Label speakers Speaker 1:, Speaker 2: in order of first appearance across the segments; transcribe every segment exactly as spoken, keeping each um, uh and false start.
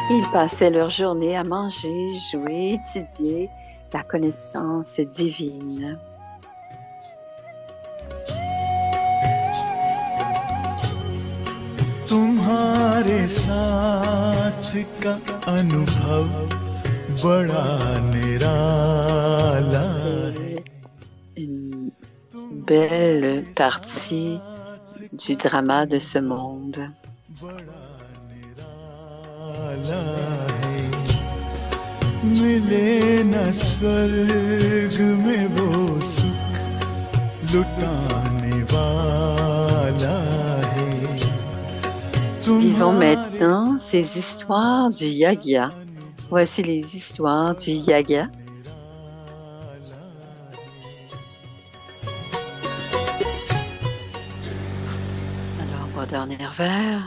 Speaker 1: Ils passaient leur journée à manger, jouer, étudier la connaissance divine.
Speaker 2: तुम्हारे साथ का अनुभव बड़ा निराला है
Speaker 1: Une belle partie du drama de ce monde.
Speaker 2: बड़ा निराला है मिले न स्वर्ग में वो सुख लुटाने वाला है
Speaker 1: Vivons maintenant ces histoires du Yaga. Voici les histoires du Yaga. Alors, mon dernier vers.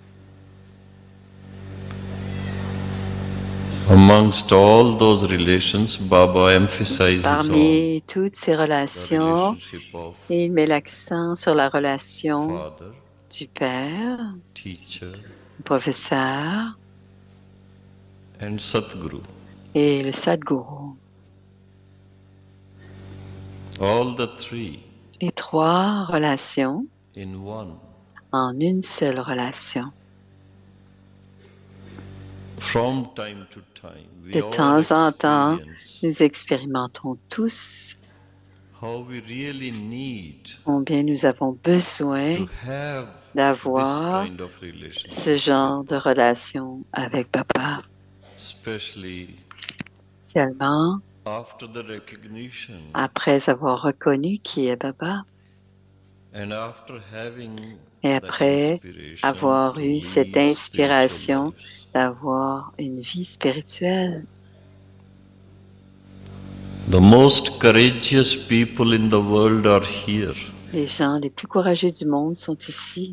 Speaker 3: Amongst all those relations, Baba emphasizes on
Speaker 1: Parmi toutes ces
Speaker 3: the
Speaker 1: relations,
Speaker 3: relationship of
Speaker 1: il met l'accent sur la relation
Speaker 3: father,
Speaker 1: du père,
Speaker 3: teacher,
Speaker 1: du professeur
Speaker 3: and Satguru.
Speaker 1: et le Sadguru.
Speaker 3: All the three
Speaker 1: Les trois relations
Speaker 3: in one.
Speaker 1: en une seule relation.
Speaker 3: From time to time, we
Speaker 1: De
Speaker 3: all
Speaker 1: temps en temps,
Speaker 3: experience
Speaker 1: nous expérimentons tous
Speaker 3: how we really need
Speaker 1: combien nous avons besoin
Speaker 3: to have this
Speaker 1: d'avoir
Speaker 3: kind of
Speaker 1: ce
Speaker 3: relationship,
Speaker 1: genre de relation avec Papa.
Speaker 3: especially
Speaker 1: Seulement
Speaker 3: after the recognition
Speaker 1: après avoir reconnu qui est Papa
Speaker 3: and after having
Speaker 1: et
Speaker 3: the
Speaker 1: après
Speaker 3: inspiration
Speaker 1: avoir
Speaker 3: to
Speaker 1: eu cette
Speaker 3: lead spiritual
Speaker 1: inspiration
Speaker 3: lives.
Speaker 1: d'avoir une vie spirituelle.
Speaker 3: The most courageous people in the world are here.
Speaker 1: Les gens les plus courageux du monde sont ici.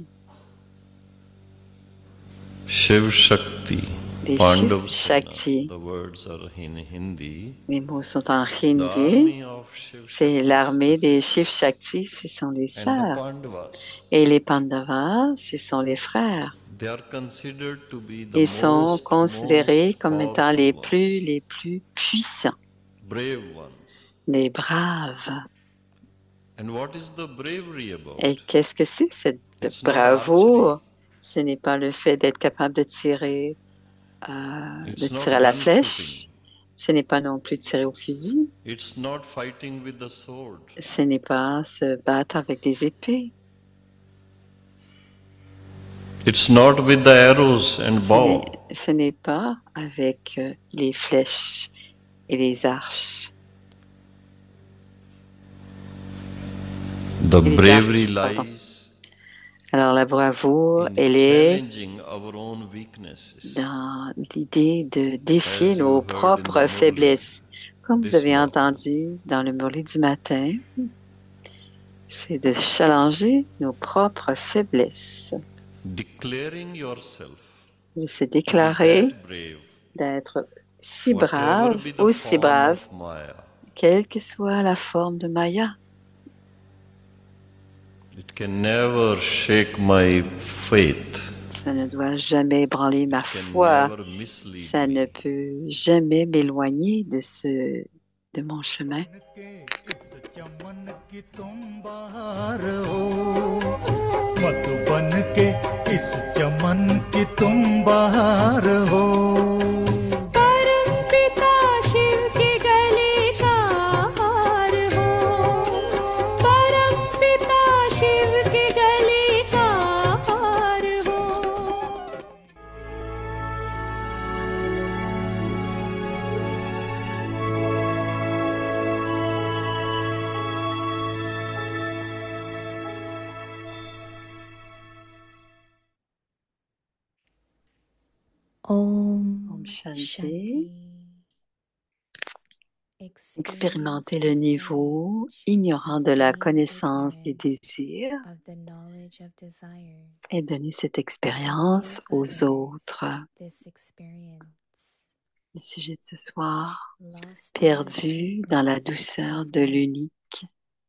Speaker 3: Shiv Shakti,
Speaker 1: Les
Speaker 3: Pandav
Speaker 1: Shiv
Speaker 3: Sena.
Speaker 1: Shakti.
Speaker 3: The words are in Hindi.
Speaker 1: Les mots sont en
Speaker 3: The
Speaker 1: hindi.
Speaker 3: army of Shiv
Speaker 1: C'est
Speaker 3: Shakti,
Speaker 1: l'armée
Speaker 3: the
Speaker 1: des
Speaker 3: sisters,
Speaker 1: Shiv Shakti, ce sont les
Speaker 3: and the
Speaker 1: sœurs.
Speaker 3: Pandavas.
Speaker 1: Et les Pandavas, ce sont les frères.
Speaker 3: They are considered to be the
Speaker 1: Ils sont
Speaker 3: most,
Speaker 1: considérés
Speaker 3: most
Speaker 1: comme étant
Speaker 3: powerful
Speaker 1: les
Speaker 3: ones,
Speaker 1: plus, les plus puissants,
Speaker 3: brave ones.
Speaker 1: les braves.
Speaker 3: And what is the bravery about?
Speaker 1: Et qu'est-ce que c'est cette
Speaker 3: It's not
Speaker 1: bravoure?
Speaker 3: archery.
Speaker 1: Ce n'est pas le fait d'être capable de tirer, euh, de
Speaker 3: It's not
Speaker 1: tirer à la
Speaker 3: gun
Speaker 1: flèche.
Speaker 3: shooting.
Speaker 1: Ce n'est pas non plus tirer au fusil.
Speaker 3: It's not fighting with the sword.
Speaker 1: Ce n'est pas se battre avec des épées.
Speaker 3: It's not with the arrows and
Speaker 1: Ce
Speaker 3: bow.
Speaker 1: n'est- Ce n'est pas avec euh, les flèches et les arches.
Speaker 3: The
Speaker 1: Et les
Speaker 3: bravery
Speaker 1: arcs, pardon.
Speaker 3: lies
Speaker 1: Alors la bravoure,
Speaker 3: in
Speaker 1: elle est
Speaker 3: challenging our own weaknesses.
Speaker 1: dans l'idée de défier
Speaker 3: As you
Speaker 1: nos
Speaker 3: heard in the
Speaker 1: propres
Speaker 3: Murli
Speaker 1: faiblesses. Comme vous
Speaker 3: this
Speaker 1: avez
Speaker 3: morning.
Speaker 1: entendu dans le Murli du matin, c'est de challenger nos propres faiblesses,
Speaker 3: Declaring yourself
Speaker 1: de se
Speaker 3: to be
Speaker 1: déclarer,
Speaker 3: that brave,
Speaker 1: d'être si
Speaker 3: whatever
Speaker 1: brave,
Speaker 3: be the
Speaker 1: aussi
Speaker 3: form
Speaker 1: brave,
Speaker 3: of Maya.
Speaker 1: quelle que soit la forme de Maya.
Speaker 3: It can never shake my faith.
Speaker 1: Ça ne doit jamais ébranler ma
Speaker 3: It can
Speaker 1: foi.
Speaker 3: never mislead
Speaker 1: Ça ne
Speaker 3: me.
Speaker 1: peut jamais m'éloigner de ce, de mon chemin.
Speaker 2: चमन की तुम बहार हो मधुबन के इस चमन की तुम बहार हो
Speaker 4: परम पिता शिव की गली का हार हो परम पिता शिव की गली का हार हो
Speaker 5: Om
Speaker 1: Om Shanti.
Speaker 5: Shanti.
Speaker 1: Expérimenter le niveau ignorant de la connaissance des désirs et donner cette expérience aux autres. Le sujet de ce soir, perdu dans la douceur de l'unique.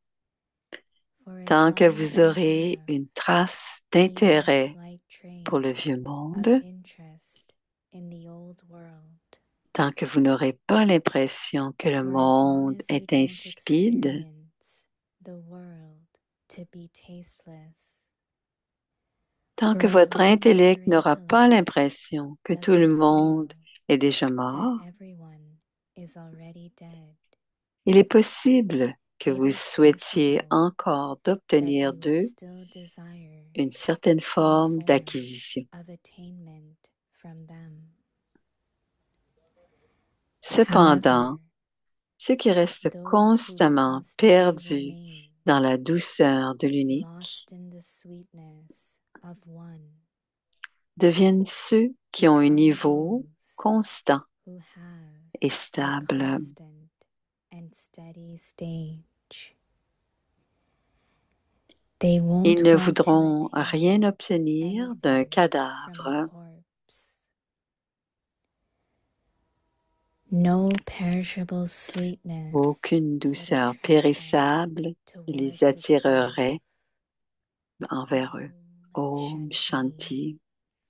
Speaker 1: Tant que vous aurez une trace d'intérêt pour le vieux monde, Tant que vous n'aurez pas l'impression que le monde est insipide, tant que votre intellect n'aura pas l'impression que tout le monde est déjà mort, il est possible que vous souhaitiez encore d'obtenir d'eux une certaine forme d'acquisition. Cependant, ceux qui restent constamment perdus dans la douceur de l'unique deviennent ceux qui ont un niveau constant et stable. Ils ne voudront rien obtenir d'un cadavre. Aucune douceur périssable ne les attirerait envers eux. Om Shanti.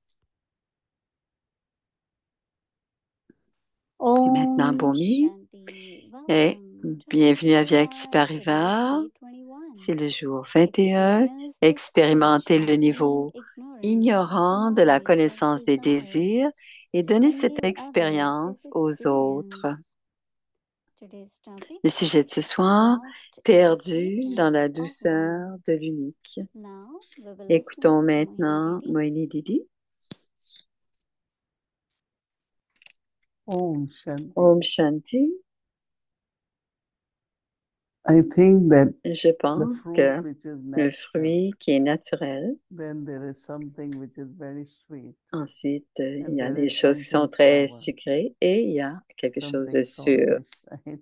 Speaker 1: Et maintenant, Bhumi, et bienvenue à Vyakti Parivar. C'est le jour vingt et un. Expérimentez le niveau ignorant de la connaissance des désirs et donnez cette expérience aux autres. Le sujet de ce soir, perdu dans la douceur de l'unique. Écoutons maintenant Moini Didi.
Speaker 5: Om Shanti.
Speaker 1: Om Shanti.
Speaker 5: I think that
Speaker 1: Je
Speaker 5: the
Speaker 1: pense
Speaker 5: fruit
Speaker 1: que
Speaker 5: which is
Speaker 1: le
Speaker 5: natural,
Speaker 1: fruit qui est naturel,
Speaker 5: then there is something which is very sweet,
Speaker 1: ensuite euh, il
Speaker 5: and
Speaker 1: y a
Speaker 5: there
Speaker 1: des
Speaker 5: is
Speaker 1: choses qui sont
Speaker 5: something
Speaker 1: très
Speaker 5: sour,
Speaker 1: sucrées et il y a quelque chose de
Speaker 5: something
Speaker 1: sûr.
Speaker 5: saltish, right?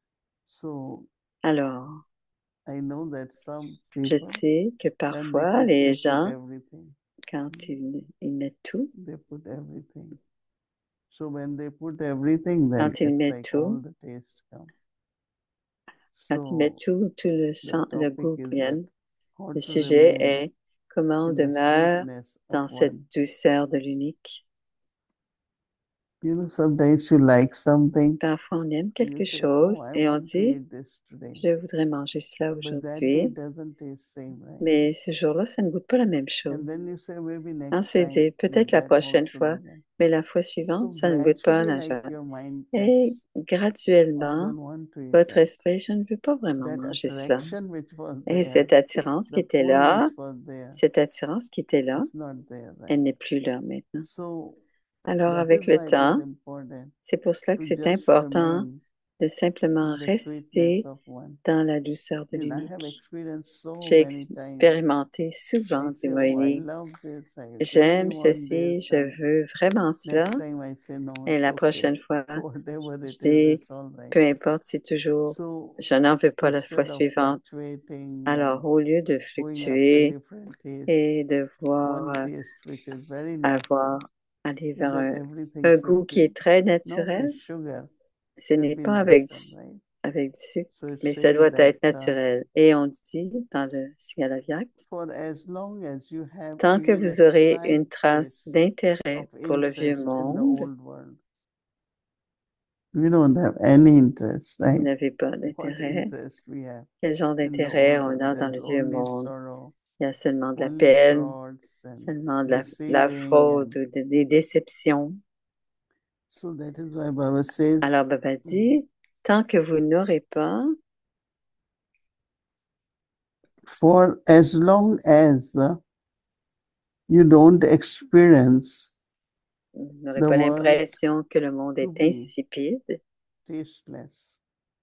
Speaker 5: So
Speaker 1: Alors,
Speaker 5: I know that some
Speaker 1: je
Speaker 5: people,
Speaker 1: sais que
Speaker 5: when they
Speaker 1: parfois
Speaker 5: cook,
Speaker 1: les
Speaker 5: they put
Speaker 1: gens,
Speaker 5: everything.
Speaker 1: quand ils, ils mettent tout,
Speaker 5: They put everything. So when they put everything, then
Speaker 1: quand ils
Speaker 5: it's
Speaker 1: mettent
Speaker 5: like
Speaker 1: tout,
Speaker 5: all the taste come.
Speaker 1: quand ils mettent
Speaker 5: So
Speaker 1: tout, tout le,
Speaker 5: the
Speaker 1: sang, le
Speaker 5: topic
Speaker 1: goût
Speaker 5: is
Speaker 1: vient.
Speaker 5: that how
Speaker 1: Le
Speaker 5: to
Speaker 1: sujet
Speaker 5: remain
Speaker 1: est comment on
Speaker 5: in the
Speaker 1: demeure
Speaker 5: sweetness of
Speaker 1: dans cette
Speaker 5: one.
Speaker 1: douceur de l'unique.
Speaker 5: You know, sometimes you like something,
Speaker 1: Parfois, on aime
Speaker 5: you
Speaker 1: quelque
Speaker 5: say,
Speaker 1: chose
Speaker 5: "Oh, I
Speaker 1: et on
Speaker 5: want to
Speaker 1: dit,
Speaker 5: eat this today,"
Speaker 1: je voudrais manger cela
Speaker 5: but that day
Speaker 1: aujourd'hui,
Speaker 5: it doesn't taste same, right?
Speaker 1: mais ce jour-là, ça ne goûte pas la même
Speaker 5: And then
Speaker 1: chose.
Speaker 5: you say, maybe next
Speaker 1: Ensuite,
Speaker 5: time,
Speaker 1: dire,
Speaker 5: but
Speaker 1: peut-être la
Speaker 5: that
Speaker 1: prochaine
Speaker 5: also
Speaker 1: fois,
Speaker 5: doesn't.
Speaker 1: mais la fois
Speaker 5: So
Speaker 1: suivante, ça ne goûte pas
Speaker 5: gradually,
Speaker 1: la
Speaker 5: like
Speaker 1: joie.
Speaker 5: your mind
Speaker 1: Et
Speaker 5: gets, I
Speaker 1: graduellement,
Speaker 5: don't want to eat
Speaker 1: votre
Speaker 5: that.
Speaker 1: esprit, je ne veux pas vraiment
Speaker 5: That
Speaker 1: manger cela.
Speaker 5: attraction which was
Speaker 1: Et
Speaker 5: there,
Speaker 1: cette attirance qui
Speaker 5: the
Speaker 1: était
Speaker 5: pull
Speaker 1: là,
Speaker 5: which was there,
Speaker 1: cette attirance qui était là,
Speaker 5: is not there, right?
Speaker 1: elle n'est plus là maintenant.
Speaker 5: So
Speaker 1: Alors,
Speaker 5: that
Speaker 1: avec
Speaker 5: is
Speaker 1: le
Speaker 5: why it is
Speaker 1: temps,
Speaker 5: important
Speaker 1: c'est pour cela que
Speaker 5: to
Speaker 1: c'est
Speaker 5: just
Speaker 1: important
Speaker 5: remain
Speaker 1: de simplement
Speaker 5: in the sweetness
Speaker 1: rester
Speaker 5: of one.
Speaker 1: dans la douceur de
Speaker 5: You know, I have
Speaker 1: l'unique.
Speaker 5: experienced so
Speaker 1: J'ai
Speaker 5: many times.
Speaker 1: expérimenté
Speaker 5: I
Speaker 1: souvent, dit
Speaker 5: say, oh, I
Speaker 1: Moïni,
Speaker 5: love this, I really
Speaker 1: j'aime
Speaker 5: want
Speaker 1: ceci,
Speaker 5: this,
Speaker 1: je
Speaker 5: and
Speaker 1: veux vraiment cela.
Speaker 5: next time I say, no,
Speaker 1: Et
Speaker 5: it's
Speaker 1: la
Speaker 5: okay.
Speaker 1: prochaine fois,
Speaker 5: Whatever
Speaker 1: je
Speaker 5: it is,
Speaker 1: dis,
Speaker 5: it's all right.
Speaker 1: peu importe, c'est toujours,
Speaker 5: So
Speaker 1: je n'en veux pas la fois
Speaker 5: instead of
Speaker 1: suivante.
Speaker 5: fluctuating
Speaker 1: Alors,
Speaker 5: and
Speaker 1: au lieu de
Speaker 5: going after
Speaker 1: fluctuer
Speaker 5: different tastes,
Speaker 1: et de voir
Speaker 5: one
Speaker 1: euh,
Speaker 5: taste which is very
Speaker 1: avoir,
Speaker 5: natural,
Speaker 1: aller
Speaker 5: is
Speaker 1: vers
Speaker 5: that
Speaker 1: un,
Speaker 5: everything
Speaker 1: un
Speaker 5: should
Speaker 1: goût qui
Speaker 5: be
Speaker 1: est très
Speaker 5: not
Speaker 1: naturel,
Speaker 5: with sugar,
Speaker 1: ce
Speaker 5: should
Speaker 1: n'est
Speaker 5: be
Speaker 1: pas avec du,
Speaker 5: natural, right?
Speaker 1: avec du sucre,
Speaker 5: So it
Speaker 1: mais ça
Speaker 5: says
Speaker 1: doit
Speaker 5: that
Speaker 1: être
Speaker 5: uh,
Speaker 1: naturel. Et on dit dans le Sigalavyak,
Speaker 5: for as long as you have
Speaker 1: tant que
Speaker 5: even a
Speaker 1: vous aurez
Speaker 5: slight
Speaker 1: une trace
Speaker 5: trace
Speaker 1: d'intérêt
Speaker 5: of
Speaker 1: pour le vieux
Speaker 5: interest in the
Speaker 1: monde,
Speaker 5: old world, we don't have any interest,
Speaker 1: vous
Speaker 5: right?
Speaker 1: n'avez pas
Speaker 5: What
Speaker 1: d'intérêt.
Speaker 5: interest we have
Speaker 1: Quel genre
Speaker 5: in the
Speaker 1: d'intérêt
Speaker 5: old
Speaker 1: on
Speaker 5: world?
Speaker 1: a dans
Speaker 5: There's
Speaker 1: le vieux
Speaker 5: only
Speaker 1: monde?
Speaker 5: sorrow,
Speaker 1: Il y a seulement de la
Speaker 5: only
Speaker 1: peine,
Speaker 5: frauds and
Speaker 1: seulement de la, la
Speaker 5: deceiving,
Speaker 1: fraude
Speaker 5: and
Speaker 1: ou de- des déceptions.
Speaker 5: so that is why Baba says,
Speaker 1: Alors, Baba dit, tant que vous n'aurez pas,
Speaker 5: for as long as uh, you don't experience
Speaker 1: vous n'aurez
Speaker 5: the
Speaker 1: pas
Speaker 5: world
Speaker 1: l'impression que le monde
Speaker 5: to
Speaker 1: est
Speaker 5: be
Speaker 1: insipide,
Speaker 5: tasteless,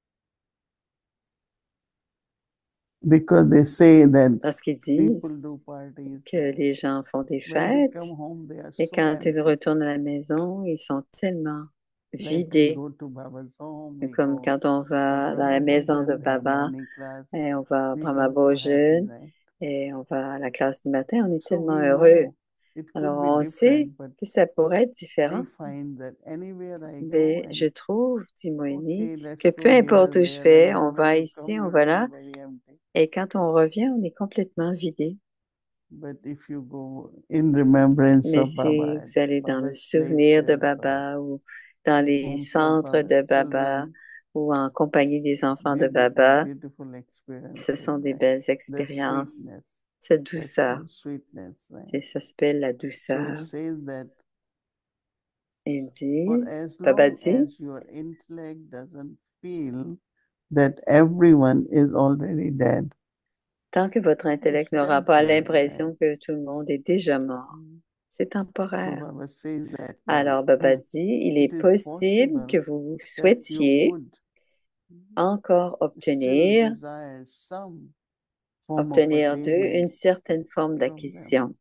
Speaker 5: because they say that
Speaker 1: parce qu'ils
Speaker 5: people
Speaker 1: disent
Speaker 5: do parties,
Speaker 1: que les gens font des
Speaker 5: when they
Speaker 1: fêtes,
Speaker 5: come home they are
Speaker 1: et
Speaker 5: so
Speaker 1: quand ils
Speaker 5: empty.
Speaker 1: retournent à la maison, ils sont tellement
Speaker 5: Like we
Speaker 1: vidés.
Speaker 5: go to Baba's home, we
Speaker 1: Comme
Speaker 5: go
Speaker 1: quand on va
Speaker 5: at
Speaker 1: dans la
Speaker 5: Baba's home,
Speaker 1: maison de
Speaker 5: then we have
Speaker 1: Baba
Speaker 5: morning class,
Speaker 1: et on va
Speaker 5: we
Speaker 1: prendre un
Speaker 5: come
Speaker 1: beau
Speaker 5: so happy,
Speaker 1: jeûne
Speaker 5: right?
Speaker 1: et on va à la classe du matin, on est
Speaker 5: So
Speaker 1: tellement
Speaker 5: we
Speaker 1: heureux.
Speaker 5: know it could
Speaker 1: Alors,
Speaker 5: be
Speaker 1: on sait
Speaker 5: different, but
Speaker 1: que ça pourrait être
Speaker 5: I
Speaker 1: différent,
Speaker 5: find that anywhere I go
Speaker 1: mais je
Speaker 5: and
Speaker 1: trouve, dit Moïni,
Speaker 5: okay, let's
Speaker 1: que peu
Speaker 5: go
Speaker 1: importe
Speaker 5: here,
Speaker 1: où je
Speaker 5: there,
Speaker 1: vais,
Speaker 5: and
Speaker 1: on
Speaker 5: then when
Speaker 1: va
Speaker 5: you
Speaker 1: ici,
Speaker 5: come,
Speaker 1: on
Speaker 5: you
Speaker 1: va
Speaker 5: feel
Speaker 1: là,
Speaker 5: very empty.
Speaker 1: et quand on revient, on est complètement vidé.
Speaker 5: But if you go in remembrance
Speaker 1: Mais
Speaker 5: of
Speaker 1: si
Speaker 5: Baba at
Speaker 1: vous allez dans le
Speaker 5: Baba's
Speaker 1: souvenir de
Speaker 5: places or
Speaker 1: Baba ou dans les
Speaker 5: homes of
Speaker 1: centres de
Speaker 5: Baba's
Speaker 1: Baba
Speaker 5: children,
Speaker 1: ou en compagnie des enfants de
Speaker 5: beautiful,
Speaker 1: Baba,
Speaker 5: beautiful
Speaker 1: ce
Speaker 5: experiences,
Speaker 1: sont des
Speaker 5: right?
Speaker 1: belles
Speaker 5: There's
Speaker 1: expériences.
Speaker 5: sweetness.
Speaker 1: Cette
Speaker 5: That's
Speaker 1: douceur,
Speaker 5: called sweetness, right?
Speaker 1: c'est- ça s'appelle la
Speaker 5: So it
Speaker 1: douceur.
Speaker 5: says that
Speaker 1: Ils
Speaker 5: for
Speaker 1: disent,
Speaker 5: as
Speaker 1: Baba
Speaker 5: long
Speaker 1: dit,
Speaker 5: as your intellect doesn't feel that everyone is already dead,
Speaker 1: tant que votre
Speaker 5: it's
Speaker 1: intellect n'aura pas
Speaker 5: temporary,
Speaker 1: l'impression
Speaker 5: right?
Speaker 1: que tout le monde est déjà mort, c'est
Speaker 5: So
Speaker 1: temporaire.
Speaker 5: Baba says that uh,
Speaker 1: Alors Baba dit, il est
Speaker 5: it is
Speaker 1: possible que
Speaker 5: possible
Speaker 1: vous
Speaker 5: that you
Speaker 1: souhaitiez
Speaker 5: would
Speaker 1: encore
Speaker 5: still
Speaker 1: obtenir,
Speaker 5: desire some form of
Speaker 1: obtenir d'eux une
Speaker 5: attainment
Speaker 1: certaine forme
Speaker 5: from them.
Speaker 1: d'acquisition.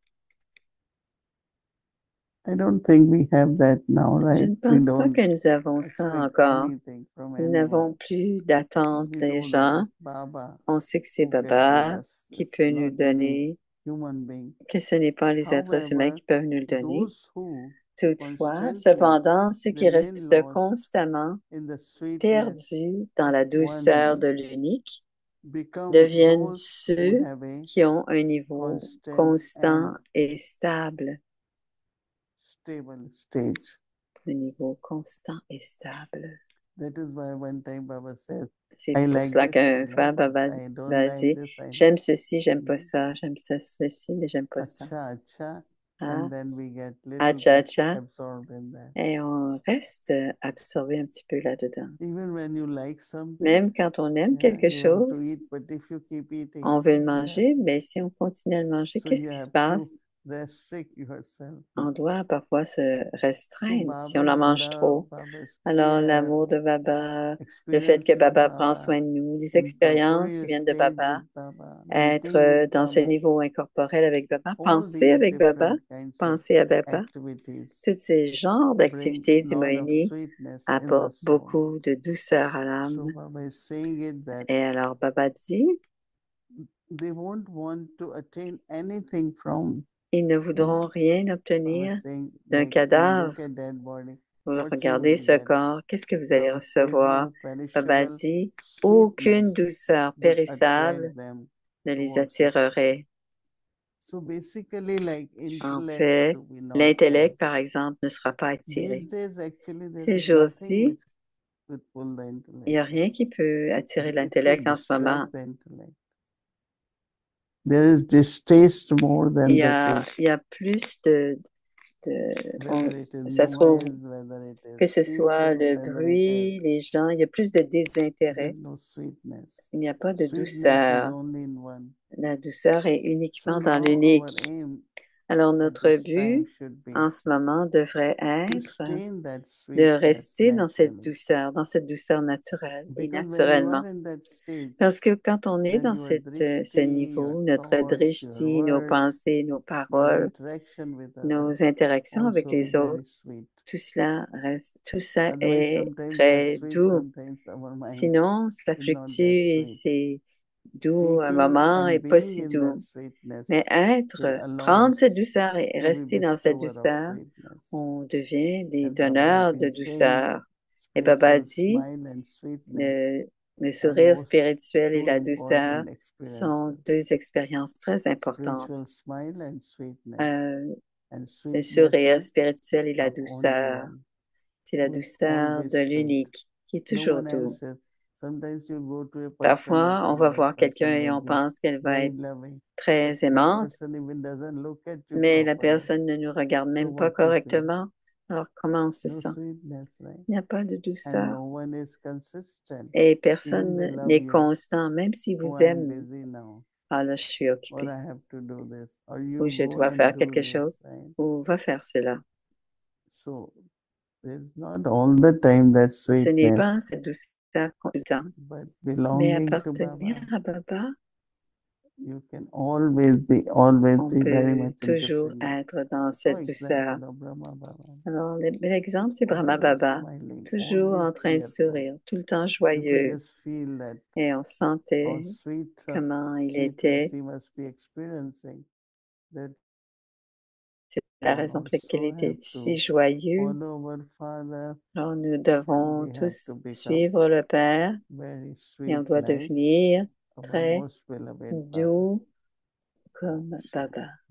Speaker 5: I don't think we have that now,
Speaker 1: Je
Speaker 5: right?
Speaker 1: ne
Speaker 5: We
Speaker 1: pense pas
Speaker 5: don't
Speaker 1: que nous avons ça
Speaker 5: expect
Speaker 1: encore.
Speaker 5: anything from
Speaker 1: Nous n'avons
Speaker 5: anyone.
Speaker 1: plus d'attente
Speaker 5: We
Speaker 1: des
Speaker 5: know that
Speaker 1: gens.
Speaker 5: it's Baba
Speaker 1: On sait que c'est
Speaker 5: who can give
Speaker 1: Baba
Speaker 5: us,
Speaker 1: qui
Speaker 5: it's
Speaker 1: peut nous
Speaker 5: not any
Speaker 1: donner,
Speaker 5: human being.
Speaker 1: que ce n'est pas les êtres humains
Speaker 5: However,
Speaker 1: qui peuvent nous le donner.
Speaker 5: those who
Speaker 1: Toutefois,
Speaker 5: constantly
Speaker 1: cependant, ceux qui
Speaker 5: remain
Speaker 1: restent
Speaker 5: lost
Speaker 1: constamment
Speaker 5: in the sweetness
Speaker 1: perdus dans la
Speaker 5: of
Speaker 1: douceur de
Speaker 5: one
Speaker 1: l'unique
Speaker 5: become
Speaker 1: deviennent
Speaker 5: those who
Speaker 1: ceux
Speaker 5: have a
Speaker 1: qui ont un niveau
Speaker 5: constant
Speaker 1: constant
Speaker 5: and
Speaker 1: et stable.
Speaker 5: stable stage.
Speaker 1: Un niveau constant et stable.
Speaker 5: That is why one time Baba said,
Speaker 1: C'est
Speaker 5: I
Speaker 1: pour
Speaker 5: like
Speaker 1: cela
Speaker 5: this, I
Speaker 1: qu'un
Speaker 5: like
Speaker 1: fois,
Speaker 5: this,
Speaker 1: Baba
Speaker 5: I don't
Speaker 1: m'a
Speaker 5: like
Speaker 1: dit,
Speaker 5: this, I
Speaker 1: j'aime ceci, j'aime pas
Speaker 5: Mm.
Speaker 1: ça, j'aime ça, ceci, mais j'aime pas ça.
Speaker 5: Acha, acha,
Speaker 1: Ah,
Speaker 5: and then we get little
Speaker 1: acha,
Speaker 5: bit
Speaker 1: acha.
Speaker 5: absorbed in that.
Speaker 1: Et on reste absorbé un petit peu là-dedans.
Speaker 5: Even when you like something,
Speaker 1: Même quand on aime
Speaker 5: yeah,
Speaker 1: quelque
Speaker 5: you want to
Speaker 1: chose,
Speaker 5: eat, but if you keep eating,
Speaker 1: on veut le
Speaker 5: yeah,
Speaker 1: manger, mais si on continue à le manger,
Speaker 5: so
Speaker 1: qu'est-ce
Speaker 5: you
Speaker 1: qui se
Speaker 5: have to
Speaker 1: passe?
Speaker 5: restrict yourself.
Speaker 1: On doit parfois se
Speaker 5: So
Speaker 1: restreindre si on en
Speaker 5: Baba's
Speaker 1: mange
Speaker 5: love,
Speaker 1: trop.
Speaker 5: Baba's
Speaker 1: Alors,
Speaker 5: care,
Speaker 1: l'amour de Baba, le fait
Speaker 5: experience
Speaker 1: que
Speaker 5: with
Speaker 1: Baba prend
Speaker 5: Baba,
Speaker 1: soin de nous, les expériences qui
Speaker 5: incorporeal
Speaker 1: viennent de
Speaker 5: stage
Speaker 1: Baba,
Speaker 5: with Baba,
Speaker 1: être
Speaker 5: meeting
Speaker 1: euh,
Speaker 5: with
Speaker 1: dans ce
Speaker 5: Baba,
Speaker 1: niveau incorporel avec Baba,
Speaker 5: all
Speaker 1: penser
Speaker 5: these
Speaker 1: avec Baba,
Speaker 5: different kinds of
Speaker 1: penser à Baba,
Speaker 5: activities
Speaker 1: tous ces genres
Speaker 5: bring
Speaker 1: d'activités
Speaker 5: lot of
Speaker 1: d'Imoini
Speaker 5: sweetness in the
Speaker 1: apportent
Speaker 5: soul.
Speaker 1: beaucoup de douceur à
Speaker 5: So
Speaker 1: l'âme.
Speaker 5: Baba is saying it that
Speaker 1: Et alors, Baba dit,
Speaker 5: they won't want to attain anything from.
Speaker 1: ils ne voudront rien
Speaker 5: Baba
Speaker 1: obtenir
Speaker 5: is saying
Speaker 1: d'un
Speaker 5: like you
Speaker 1: cadavre.
Speaker 5: look at that body,
Speaker 1: Vous
Speaker 5: what you
Speaker 1: regardez
Speaker 5: will
Speaker 1: ce
Speaker 5: get.
Speaker 1: corps, qu'est-ce que vous allez
Speaker 5: Baba says
Speaker 1: recevoir?
Speaker 5: no
Speaker 1: Baba
Speaker 5: perishable
Speaker 1: dit, aucune
Speaker 5: sweetness
Speaker 1: douceur
Speaker 5: will
Speaker 1: périssable
Speaker 5: attract them
Speaker 1: ne les
Speaker 5: towards the soul.
Speaker 1: attirerait.
Speaker 5: So basically, like
Speaker 1: En
Speaker 5: intellect
Speaker 1: fait,
Speaker 5: to be not
Speaker 1: l'intellect,
Speaker 5: pulled.
Speaker 1: par exemple, ne sera pas attiré.
Speaker 5: These days, actually, there
Speaker 1: Ces
Speaker 5: is nothing
Speaker 1: jours-ci,
Speaker 5: which could pull the
Speaker 1: il n'y a
Speaker 5: intellect.
Speaker 1: rien qui peut attirer
Speaker 5: It
Speaker 1: l'intellect
Speaker 5: could
Speaker 1: en ce moment.
Speaker 5: distract the intellect. There is distaste more
Speaker 1: Il
Speaker 5: than
Speaker 1: y
Speaker 5: the
Speaker 1: a,
Speaker 5: taste.
Speaker 1: il y a plus de, de on-
Speaker 5: Whether it is
Speaker 1: ça trouve
Speaker 5: noise, whether it
Speaker 1: que
Speaker 5: is
Speaker 1: ce soit
Speaker 5: people,
Speaker 1: le
Speaker 5: whether it is,
Speaker 1: bruit, les gens, il y a plus de
Speaker 5: there
Speaker 1: désintérêt.
Speaker 5: is no sweetness.
Speaker 1: Il n'y a pas de
Speaker 5: Sweetness is
Speaker 1: douceur.
Speaker 5: only in one.
Speaker 1: La douceur est
Speaker 5: So
Speaker 1: uniquement dans
Speaker 5: now our
Speaker 1: l'unique.
Speaker 5: aim
Speaker 1: Alors
Speaker 5: at
Speaker 1: notre
Speaker 5: this time
Speaker 1: but
Speaker 5: should be
Speaker 1: en ce moment devrait
Speaker 5: to
Speaker 1: être
Speaker 5: stay in that
Speaker 1: de
Speaker 5: sweetness
Speaker 1: rester dans cette
Speaker 5: naturally.
Speaker 1: douceur, dans cette douceur naturelle et
Speaker 5: Because when you
Speaker 1: naturellement.
Speaker 5: are in that stage,
Speaker 1: Parce que quand on est
Speaker 5: then
Speaker 1: dans
Speaker 5: your
Speaker 1: cette, euh, ce
Speaker 5: drishti, your
Speaker 1: niveau, notre
Speaker 5: thoughts, your
Speaker 1: drishti, nos
Speaker 5: words,
Speaker 1: pensées, nos
Speaker 5: your
Speaker 1: paroles,
Speaker 5: interaction with
Speaker 1: nos
Speaker 5: others
Speaker 1: interactions avec
Speaker 5: also be
Speaker 1: les autres,
Speaker 5: very sweet.
Speaker 1: tout cela reste, tout ça
Speaker 5: Otherwise,
Speaker 1: est
Speaker 5: sometimes they are
Speaker 1: très
Speaker 5: sweet,
Speaker 1: doux.
Speaker 5: sometimes our mind
Speaker 1: Sinon, ça
Speaker 5: is not
Speaker 1: fluctue
Speaker 5: that
Speaker 1: et
Speaker 5: sweet.
Speaker 1: c'est doux un
Speaker 5: Taking
Speaker 1: moment et
Speaker 5: and
Speaker 1: pas
Speaker 5: being
Speaker 1: si
Speaker 5: in that
Speaker 1: doux.
Speaker 5: sweetness
Speaker 1: Mais
Speaker 5: will
Speaker 1: être,
Speaker 5: allow
Speaker 1: prendre cette
Speaker 5: us
Speaker 1: douceur et
Speaker 5: to be
Speaker 1: rester dans cette
Speaker 5: bestower of
Speaker 1: douceur,
Speaker 5: sweetness.
Speaker 1: on devient des
Speaker 5: As Baba has
Speaker 1: donneurs de
Speaker 5: been saying that
Speaker 1: douceur. Et Baba
Speaker 5: spiritual
Speaker 1: dit,
Speaker 5: smile and sweetness
Speaker 1: le, le
Speaker 5: are
Speaker 1: sourire
Speaker 5: most
Speaker 1: spirituel et
Speaker 5: two
Speaker 1: la douceur
Speaker 5: important
Speaker 1: sont
Speaker 5: experiences.
Speaker 1: deux expériences très importantes.
Speaker 5: Spiritual smile and sweetness.
Speaker 1: Euh,
Speaker 5: And
Speaker 1: le
Speaker 5: sweetness
Speaker 1: sourire
Speaker 5: is
Speaker 1: spirituel et la
Speaker 5: of only
Speaker 1: douceur,
Speaker 5: one,
Speaker 1: c'est la
Speaker 5: who is
Speaker 1: douceur
Speaker 5: always
Speaker 1: de
Speaker 5: sweet.
Speaker 1: l'unique, qui est
Speaker 5: No
Speaker 1: toujours
Speaker 5: one
Speaker 1: doux.
Speaker 5: else is. Sometimes you go to a person, you
Speaker 1: Parfois, on
Speaker 5: think
Speaker 1: va
Speaker 5: that
Speaker 1: voir quelqu'un
Speaker 5: person
Speaker 1: et
Speaker 5: will
Speaker 1: on
Speaker 5: be
Speaker 1: pense qu'elle va
Speaker 5: very
Speaker 1: être
Speaker 5: loving, but
Speaker 1: très
Speaker 5: that
Speaker 1: aimante,
Speaker 5: person even doesn't look at you
Speaker 1: mais la
Speaker 5: properly.
Speaker 1: personne ne nous regarde
Speaker 5: So
Speaker 1: même pas
Speaker 5: what you feel?
Speaker 1: correctement. Alors, comment on se
Speaker 5: No
Speaker 1: sent?
Speaker 5: sweetness, right?
Speaker 1: Il n'y a pas de
Speaker 5: And
Speaker 1: douceur.
Speaker 5: no one is consistent.
Speaker 1: Et
Speaker 5: Even
Speaker 1: personne
Speaker 5: they love
Speaker 1: n'est
Speaker 5: you.
Speaker 1: constant, même s'il
Speaker 5: Oh,
Speaker 1: vous
Speaker 5: I am
Speaker 1: aime.
Speaker 5: busy now,
Speaker 1: Ah là, je suis
Speaker 5: or
Speaker 1: occupée.
Speaker 5: I have to do this, or
Speaker 1: Ou
Speaker 5: you
Speaker 1: je
Speaker 5: go
Speaker 1: dois
Speaker 5: and
Speaker 1: faire
Speaker 5: do
Speaker 1: quelque
Speaker 5: this,
Speaker 1: chose.
Speaker 5: right?
Speaker 1: Ou va faire cela.
Speaker 5: So there's not all the time that
Speaker 1: Ce n'est pas
Speaker 5: sweetness,
Speaker 1: cette douceur tout le temps.
Speaker 5: but
Speaker 1: Mais
Speaker 5: belonging to
Speaker 1: appartenir
Speaker 5: Baba,
Speaker 1: à Baba,
Speaker 5: you can always be, always
Speaker 1: on
Speaker 5: be very
Speaker 1: peut
Speaker 5: much
Speaker 1: toujours
Speaker 5: interested in.
Speaker 1: être dans
Speaker 5: For
Speaker 1: cette douceur.
Speaker 5: example, of Brahma Baba,
Speaker 1: Alors, le- l'exemple, c'est Brahma
Speaker 5: always
Speaker 1: Baba,
Speaker 5: smiling,
Speaker 1: toujours en
Speaker 5: always
Speaker 1: train de
Speaker 5: cheerful.
Speaker 1: sourire, tout le temps
Speaker 5: You could
Speaker 1: joyeux.
Speaker 5: just feel that
Speaker 1: Et on
Speaker 5: how
Speaker 1: sentait
Speaker 5: sweet uh,
Speaker 1: comment il
Speaker 5: sweetness
Speaker 1: était.
Speaker 5: he must be experiencing. That
Speaker 1: C'est la
Speaker 5: we
Speaker 1: raison pour laquelle il
Speaker 5: also have
Speaker 1: était si
Speaker 5: to
Speaker 1: joyeux.
Speaker 5: follow our Father,
Speaker 1: Alors, nous
Speaker 5: and
Speaker 1: devons
Speaker 5: we have
Speaker 1: tous
Speaker 5: to become
Speaker 1: suivre le Père
Speaker 5: very
Speaker 1: et on
Speaker 5: sweet
Speaker 1: doit
Speaker 5: like
Speaker 1: devenir
Speaker 5: our
Speaker 1: très
Speaker 5: most beloved Baba.
Speaker 1: doux
Speaker 5: Om
Speaker 1: comme
Speaker 5: Shanti.
Speaker 1: Baba.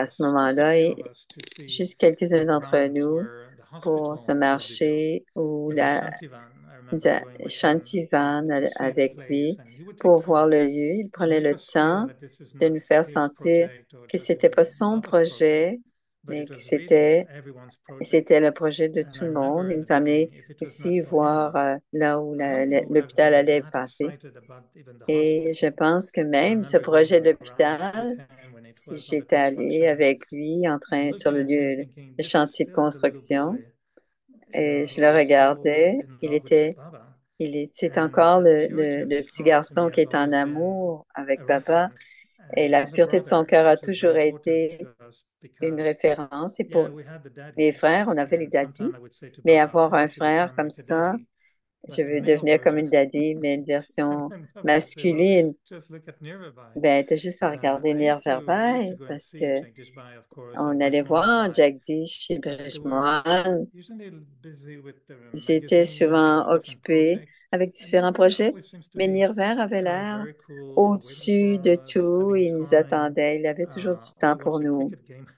Speaker 1: à ce moment-là, et juste quelques-uns d'entre nous pour ce marché où la, nous a- Shantivan a- avec lui pour voir le lieu. Il prenait le temps de nous faire sentir que c'était pas son projet, mais que c'était c'était le projet de tout le monde. Il nous a amené aussi voir euh, là où la- la- l'hôpital allait passer. Et je pense que même ce projet d'hôpital, si j'étais allée avec lui en train sur le lieu, le chantier de construction, et je le regardais, il était, il est, c'est encore le, le, le petit garçon qui est en amour avec papa. Et la pureté de son cœur a toujours été une référence. Et pour les frères, on avait les daddies, mais avoir un frère comme ça, je veux devenir comme une daddy, mais une version masculine. Ben, t'as juste à regarder Nirverbai parce que on allait voir Jack D chez Bridgman. Ils étaient souvent occupés avec différents projets, mais Nirver avait l'air au-dessus de tout. Il nous attendait. Il avait toujours du temps pour nous.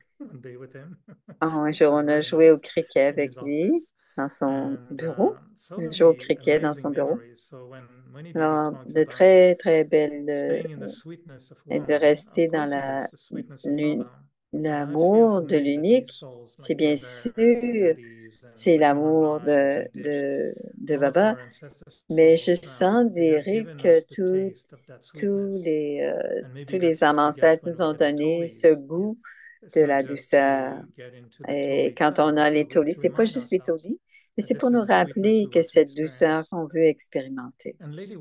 Speaker 1: Un jour, on a joué au cricket avec lui dans son bureau. On a joué au cricket dans son bureau. Alors, de très, très belles, euh, et de rester dans la, l'u- l'amour de l'unique, c'est bien sûr, c'est l'amour de, de, de Baba, mais je sens dire que tout, tous les, euh, tous les âmes ancêtres nous ont donné ce goût de la douceur. Et quand on a les tolis, c'est pas juste les tolis, mais c'est pour nous rappeler que cette douceur qu'on veut expérimenter.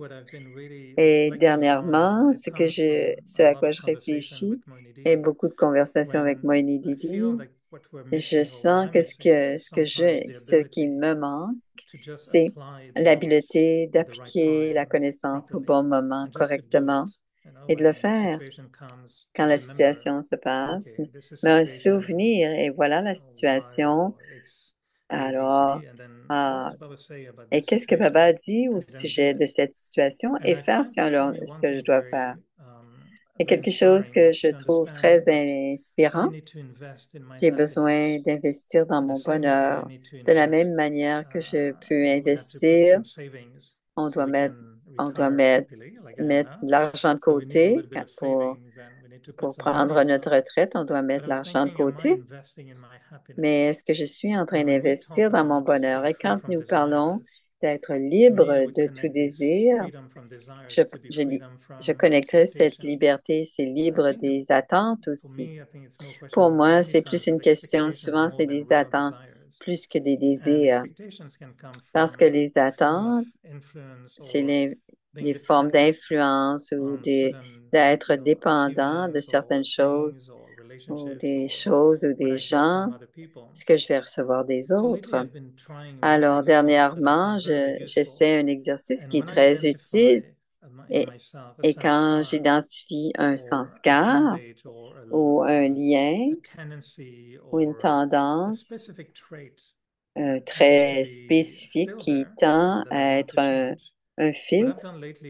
Speaker 1: Et dernièrement, ce que je, ce à quoi je réfléchis, et beaucoup de conversations avec Moini Didi, je sens que ce que, ce que je, ce qui me manque, c'est l'habileté d'appliquer la connaissance au bon moment, correctement, et de le faire quand la situation se passe. Mais un souvenir, et voilà la situation. Alors, ah, et qu'est-ce que Baba a dit au sujet de cette situation et faire ce que ce que je dois faire? C'est quelque chose que je trouve très inspirant. J'ai besoin d'investir dans mon bonheur de la même manière que je peux investir. On doit mettre, on doit mettre, mettre de l'argent de côté quand- pour, pour prendre notre retraite. On doit mettre l'argent de côté. Mais est-ce que je suis en train d'investir dans mon bonheur? Et quand nous parlons d'être libre de tout désir, je, je, lis- je connecterai cette liberté, c'est libre des attentes aussi. Pour moi, c'est plus une question, souvent c'est des attentes plus que des désirs, parce que les attentes, c'est les, les formes d'influence ou des, d'être dépendant de certaines choses ou des choses ou des gens, ce que je vais recevoir des autres. Alors, dernièrement, je, j'essaie un exercice qui est très utile et, et quand j'identifie un sanskar ou un lien ou une tendance euh, très spécifique qui tend à être un, un filtre,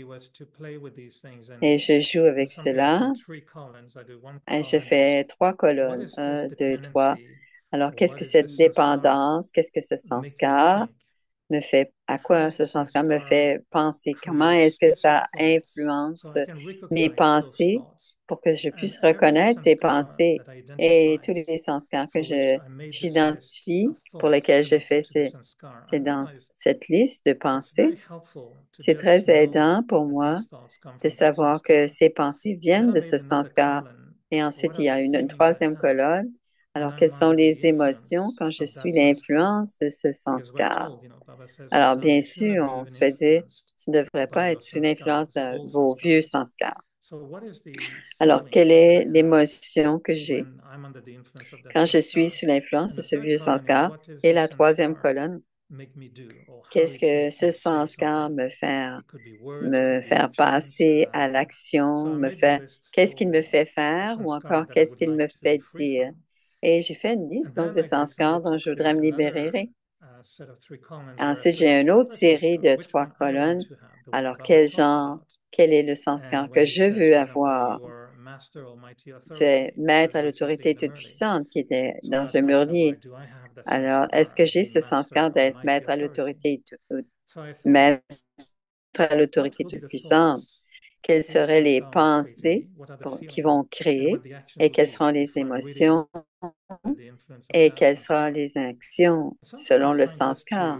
Speaker 1: et je joue avec cela, et je fais trois colonnes, un, deux, trois. Alors, qu'est-ce que cette dépendance, qu'est-ce que ce sanskar me fait, à quoi ce sanskar me fait penser? Comment est-ce que ça influence mes pensées pour que je puisse reconnaître ces pensées et tous les sanskars que je, j'identifie, pour lesquels je fais ces, c'est dans cette liste de pensées. C'est très aidant pour moi de savoir que ces pensées viennent de ce sanskar. Et ensuite, il y a une, une troisième colonne. Alors, quelles sont les émotions quand je suis l'influence de ce sanskar? Alors, bien sûr, on se fait dire, tu ne devrais pas être sous l'influence de vos vieux sanskars. Alors, quelle est l'émotion que j'ai quand je suis sous l'influence de ce vieux sanskar? Et la troisième colonne, qu'est-ce que ce sanskar me fait, me faire passer à l'action, me fait, qu'est-ce qu'il me fait faire ou encore qu'est-ce qu'il me fait dire? Et j'ai fait une liste donc de sanskars dont je voudrais me libérer. Ensuite, j'ai une autre série de trois colonnes. Alors, quel genre, quel est le sanskar que je veux avoir? Tu es maître à l'autorité toute-puissante qui était dans un murlier. Alors, est-ce que j'ai ce sanskar d'être maître à l'autorité mettre à l'autorité toute-puissante, quelles seraient les pensées pour- qui vont créer et quelles seront les émotions et quelles seront les actions selon le sanskar.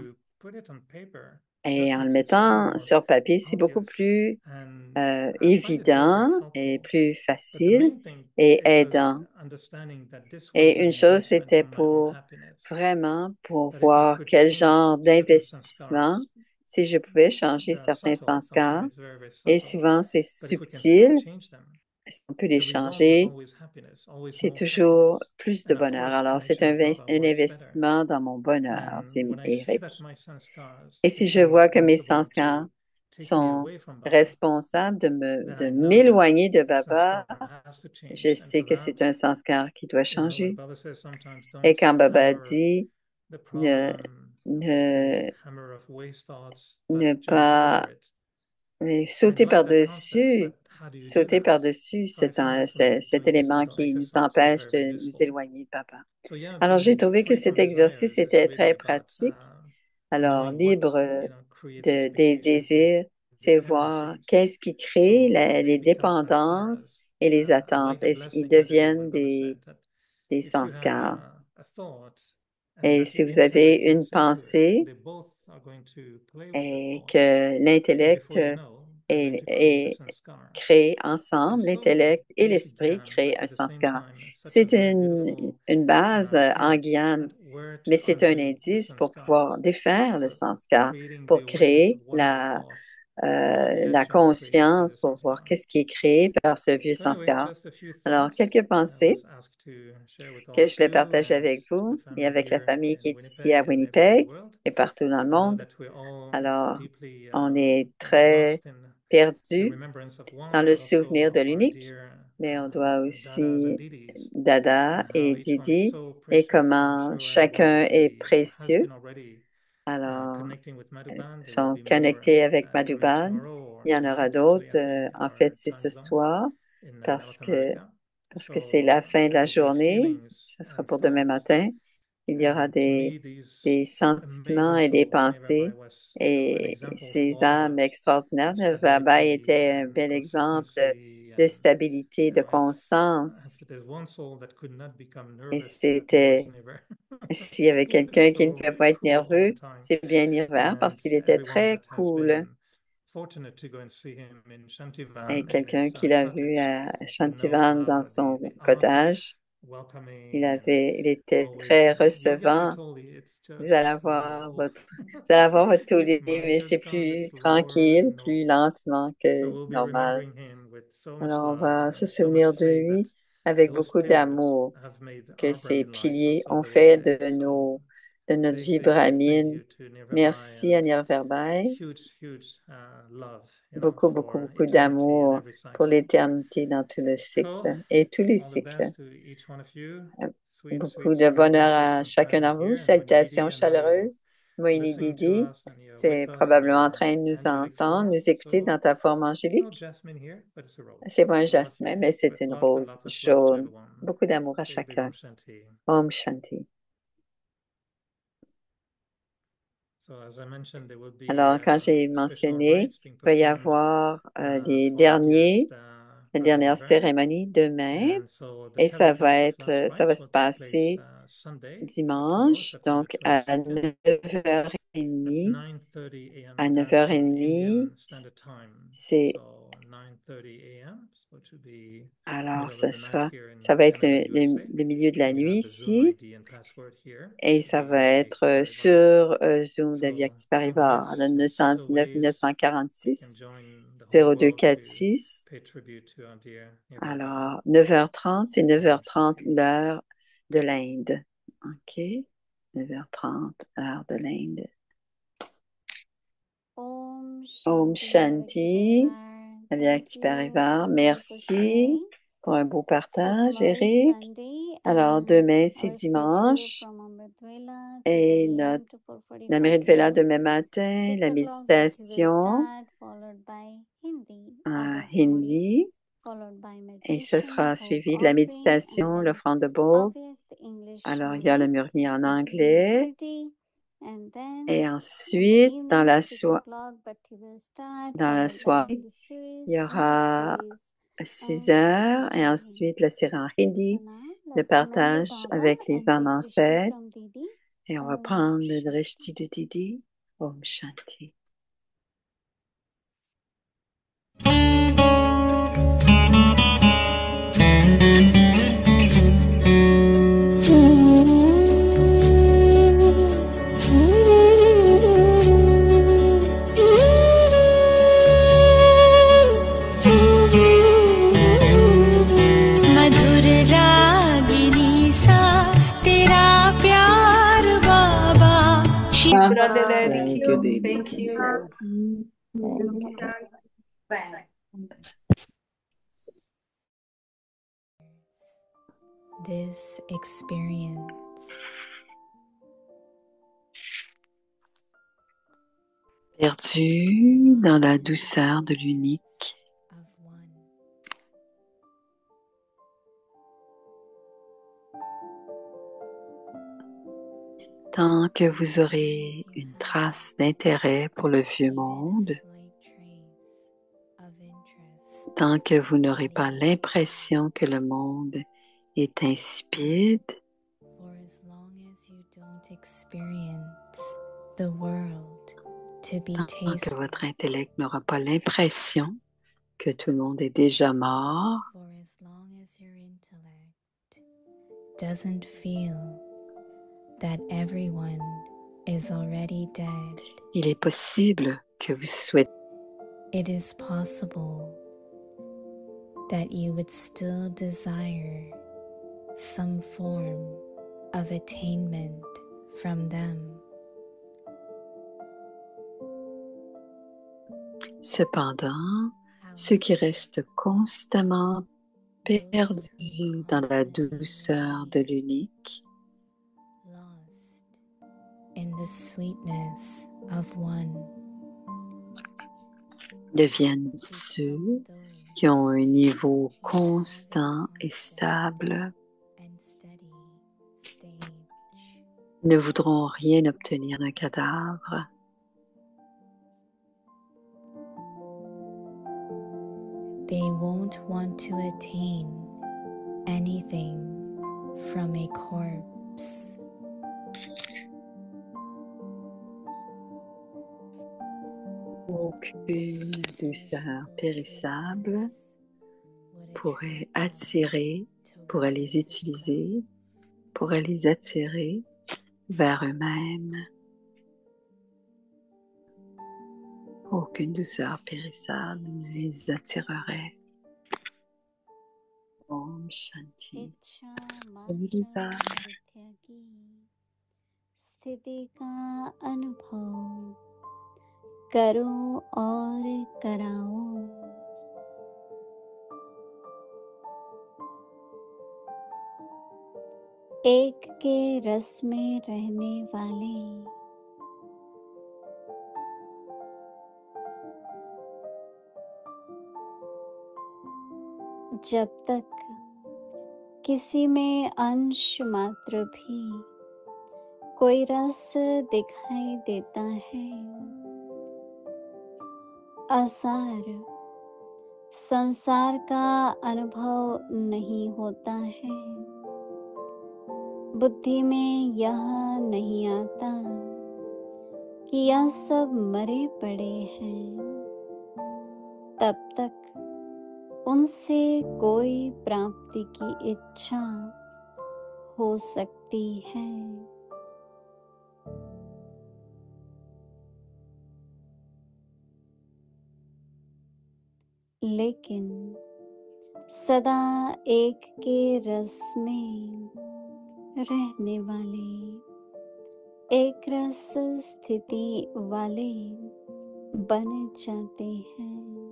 Speaker 1: Et en le mettant sur papier, c'est beaucoup plus euh, évident et plus facile et aidant. Et une chose, c'était pour vraiment pour voir quel genre d'investissement, si je pouvais changer certains sanskars. Et souvent, c'est subtil, si on peut les changer, c'est toujours plus de bonheur. Alors, c'est un, vin- un investissement dans mon bonheur, dit Eric. Et si je vois que mes sanskars sont responsables de me, de m'éloigner de Baba, je sais que c'est un sanskar qui doit changer. Et quand Baba dit ne, ne, ne pas mais sauter par-dessus, sauter par-dessus cet, en- ce- cet élément qui nous empêche de nous éloigner de Papa. Alors, j'ai trouvé que cet exercice était très pratique. Alors, libre de, des désirs, c'est voir qu'est-ce qui crée la- les dépendances et les attentes. Et ils deviennent des, des sanskars. Et si vous avez une pensée et que l'intellect est, est créé ensemble, l'intellect et l'esprit créent un sanskar. C'est une, une base euh, en Guyane, mais c'est un indice pour pouvoir défaire le sanskar, pour créer la, euh, la conscience, pour voir qu'est-ce qui est créé par ce vieux sanskar. Alors, quelques pensées que je les partage avec vous et avec la famille qui est ici à Winnipeg et partout dans le monde. Alors, on est très perdu dans le souvenir de l'unique, mais on doit aussi Dada et Didi et comment chacun est précieux. Alors, ils sont connectés avec Madhuban. Il y en aura d'autres. Euh, en fait, c'est ce soir parce que parce que c'est la fin de la journée. Ce sera pour demain matin. Il y aura des, des sentiments et des pensées et ces âmes extraordinaires. Le Baba était un bel exemple de stabilité, de constance. Et c'était, s'il y avait quelqu'un qui ne pouvait pas être nerveux, c'est bien Nirvana parce qu'il était très cool. Et quelqu'un qui l'a vu à Shantivan dans son cottage, il avait, il était très recevant. Vous allez avoir votre, vous allez avoir votre tollé, mais c'est plus tranquille, plus lentement que normal. Alors, on va se souvenir de lui avec beaucoup d'amour, que ces piliers ont fait de nos, de notre vie brahmine. Merci à Nirverbay. Beaucoup, beaucoup, beaucoup d'amour pour l'éternité dans tout le cycle et tous les cycles. Beaucoup de bonheur à chacun d'entre vous. Salutations chaleureuses. Moïni Didi, tu es probablement en train de nous entendre, nous écouter dans ta forme angélique. C'est pas un jasmin, mais c'est une rose jaune. Beaucoup d'amour à chacun. Om Shanti. Alors, quand j'ai mentionné, il va y avoir euh, les derniers, la dernière cérémonie demain, et ça va être, euh, ça va se passer dimanche, donc à neuf heures trente. À neuf heures trente, c'est alors ce sera, ça va être le, le- le milieu de la nuit ici, et ça va être euh, sur euh, Zoom d'Avyakti Parivar, le neuf cent dix-neuf mille neuf cent quarante-six zéro deux quarante-six. Alors, neuf heures trente, c'est neuf heures trente l'heure de l'Inde. OK? neuf heures trente, heure de l'Inde. Om Shanti, Avyakti Parivar. Merci pour un beau partage, Eric. Alors, demain, c'est dimanche. Et notre Namrit Vela demain matin, la méditation en hindi. Et ce sera suivi de la méditation, l'offrande de Bob. Alors, il y a le murni en anglais. Et ensuite, dans la, so dans la soirée, il y aura six heures et ensuite la série en hindi, le partage avec les âmes ancêtres. Et on va prendre le drishti de Didi. Om Shanti.
Speaker 6: Thank you, Didi.
Speaker 1: Thank you.
Speaker 7: This experience.
Speaker 1: Perdu dans la douceur de l'unique. Tant que vous aurez une trace d'intérêt pour le vieux monde, tant que vous n'aurez pas l'impression que le monde est insipide, tant que votre intellect n'aura pas l'impression que tout le monde est déjà mort,
Speaker 7: that everyone is already dead.
Speaker 1: Il est possible que vous souhaitiez.
Speaker 7: It is possible that you would still desire some form of attainment from them.
Speaker 1: Cependant, ceux qui restent constamment perdus dans la douceur de l'unique,
Speaker 7: in the sweetness of one,
Speaker 1: deviennent ceux qui ont un niveau constant et stable, ne voudront rien obtenir d'un cadavre.
Speaker 7: They won't want to attain anything from a corpse.
Speaker 1: Aucune douceur périssable pourrait attirer, pourrait les utiliser, pourrait les attirer vers eux-mêmes. Aucune douceur périssable ne les attirerait. Om Shanti. Lisa.
Speaker 8: स्थिति का अनुभव करो और कराओ। एक के रस में रहने वाले जब तक किसी में अंश मात्र भी कोई रस दिखाई देता है, आसार संसार का अनुभव नहीं होता है। बुद्धि में यह नहीं आता कि यह सब मरे पड़े हैं, तब तक उनसे कोई प्राप्ति की इच्छा हो सकती है। लेकिन सदा एक के रस में रहने वाले, एक रस स्थिति वाले बन जाते हैं।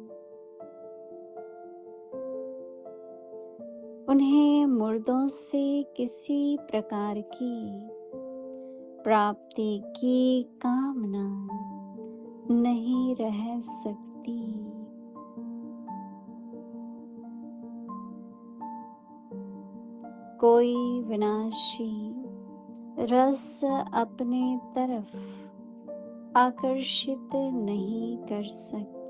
Speaker 8: उन्हें मुर्दों से किसी प्रकार की प्राप्ति की कामना नहीं रह सकती। कोई विनाशी रस अपने तरफ आकर्षित नहीं कर सकते।